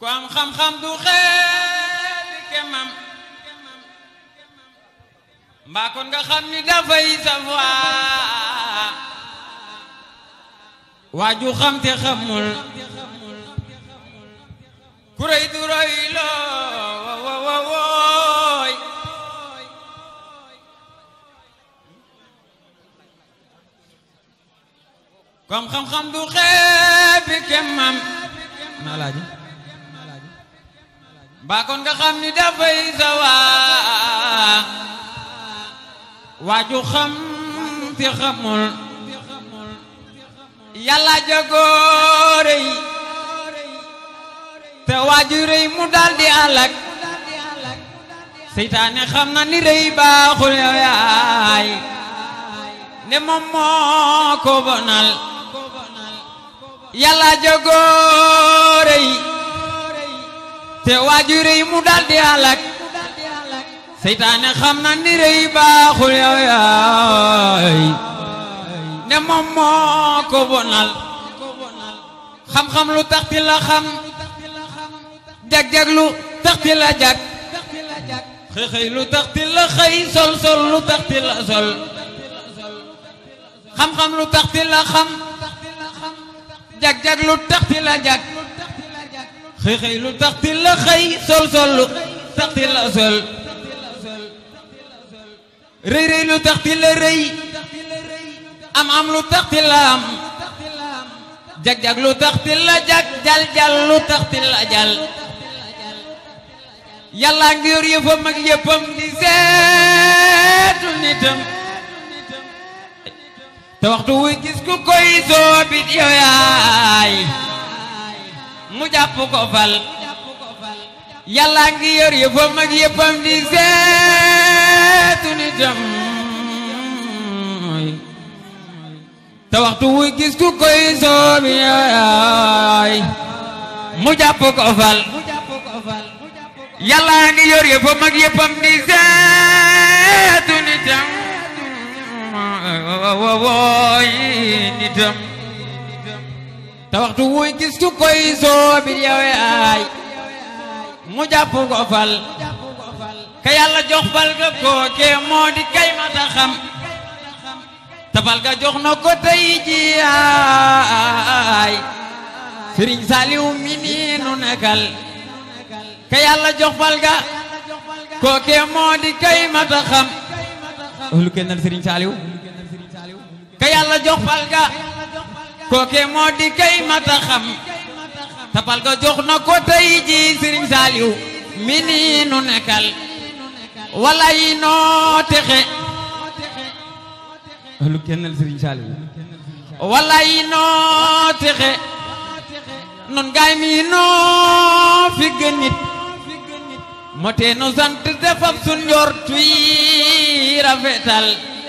ku am xam-xam du xeebi kemam mbaa kon nga xam ni dafay savoir waaju xam te xamul ku rëy du roy looy ku am xam-xam du xeebi kemam naa laaji mbaa kon nga xam ni dafay savoir waaju xam te xamul yàlla jagoore yi te waaju rëy mu daldi alak seytaane xam na ni rëy baaxul yow yaay ne moom moo ko bonal yàlla jagoore yi te waaju rëy mu daldi alak seytaane xam na ni rëy baaxul yow yaay ne moom moo ko bonal xam-xam lu tax ti la xam jag-jag lu tax ti la jag xëy-xëy lu tax ti la xëy sol-sol lu tax ti la sol xam-xam lu tax ti la xam jag-jag lu tax ti la jag xëy-xëy lu tax ti la xëy sol-sol lu tax ti la sol rëy-rëy lu tax ti la rëy am lu tax ti la am jag-jag lu tax ti la jag jal-jal lu tax ti la jal yàlla ngi yor yëfam ak yëppam di seetu nitam te waxtu wuy gis ku koy soobit yow yaay mu jàpp ko fal yàlla ngi yor yëfam ak yëppam di seetu nitam te waxtu wuy gis ku koy soobi yaay mu jàpp ko fal yàlla ngi yor yëppam ak yëppam di seetu nitam wooy nitam te waxtu wuy gis ku koy soobi yaay mu jàpp ko fal ka yàlla jox fal ga kookee moo di kay mata xam tabal ga jox na ko tey ji ay Sëriñ Saliou mi nii nu nekkal ka yàlla jox fal ga kookee moo di kay mata xam lu kennal Sëriñ Saliou ka yàlla jox fal ga kookee moo di kay mata xam tabal ga jox na ko tey ji Sëriñ Saliou mi nii nu nekkal walay noo texe lu kennal Sëriñ Saliou walay noo texe nun gaay mi noo fi gënit moo tee nu sant defab sun njortu yi rafetal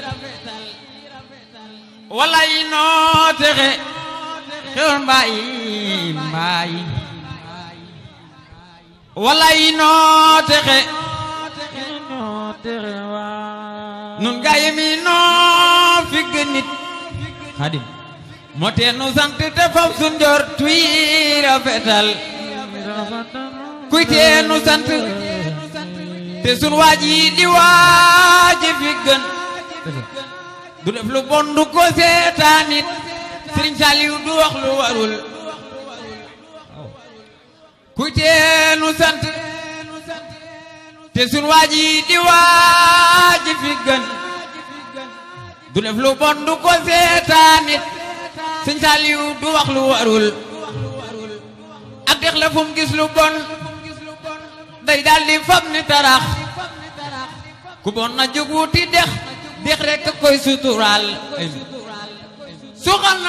walay noo texe xewal mbaay walay noo texe nun gaay mi noo fi gënit Xaadim moo tee nu sant te fab sun njortu yi rafetal kuy tee nu sant te sun waaj yi di waaji fi gën du def lu bon du ko seetaanit Sëriñ Saliou du wax lu warul kuy tee nu sant te sun waaj yi di waaji fi gën du def lu bon du ko seetaanit Sëriñ Saliou du wax lu warul ak dex la fu mu gis lu bon day daldi fab ni tarax ku bon na jóg wuti dex rekk koy suturaal suxal na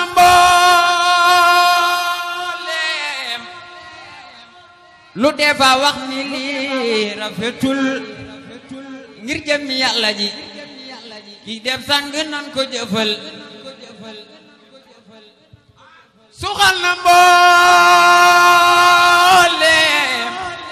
mbooleem lu defa wax ni lii rafetul ngir jëmmi Yàlla ji ki def sang nan ko jëfal suxal na mbooleem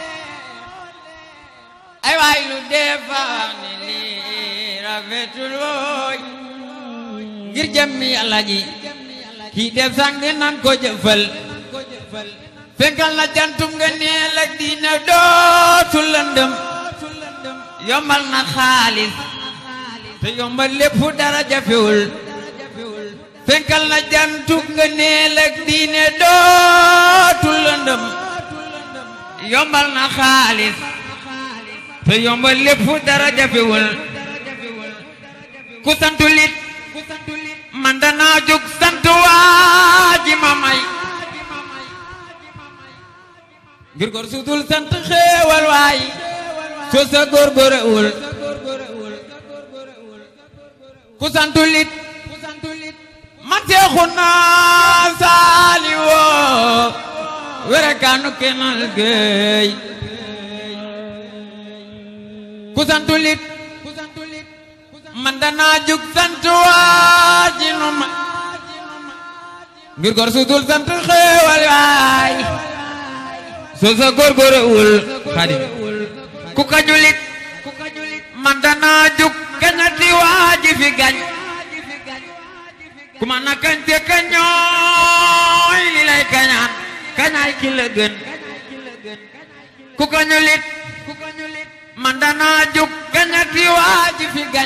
ay waay lu defa ni lii rafetul wooy ngir jëmmi Yàlla ji ki def sang nan ko jëfal fenkal na jantum nga neel ak diina dootul lëndëm yombal na xaalis te yombal lépp dara jafewul fenkal na jantum nga neel ak diina dootul lëndëm yombal na xaalis te yombal lépp dara jafewul ku santulit man danaa jóg sant waa ji ma may ngir góor suutul sant xéewal waay soo sa góor góorewul ku santulit man seexu naa saali woo werekaanu kenal géey ku santulit man danaa jóg sant waa ji nu ma ngir góor suutul sant xéewal waay soo sa góorgóorewul Xaadim ku kañulit man danaa jóg kañati waa ji fi gañ ku ma na kañ te kañooy li lay kañaan kañaay ki la gën ku kañulit man danaa jóg kañati waa ji fi gañ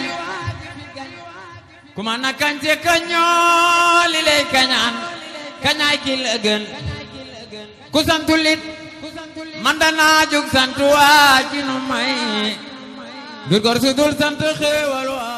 ku ma na kañ te kañooy li lay kañaan kañaay ki la gën ku santulit man danaa jóg sant waa ji nu may ngir góor su dul sant xéewal waa